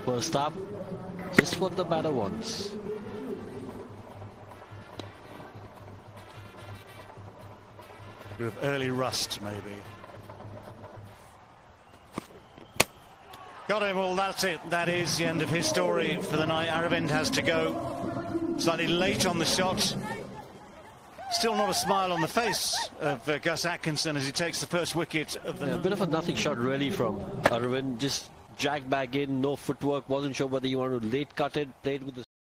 First up, just what the batter wants. With early rust, maybe. Got him. Well, that's it. That is the end of his story for the night. Aravind has to go. Slightly late on the shot. Still not a smile on the face of Gus Atkinson as he takes the first wicket of the... Yeah, a bit of a nothing shot really from Aravind. Just jagged back in, no footwork. Wasn't sure whether you want to late cut it, played with the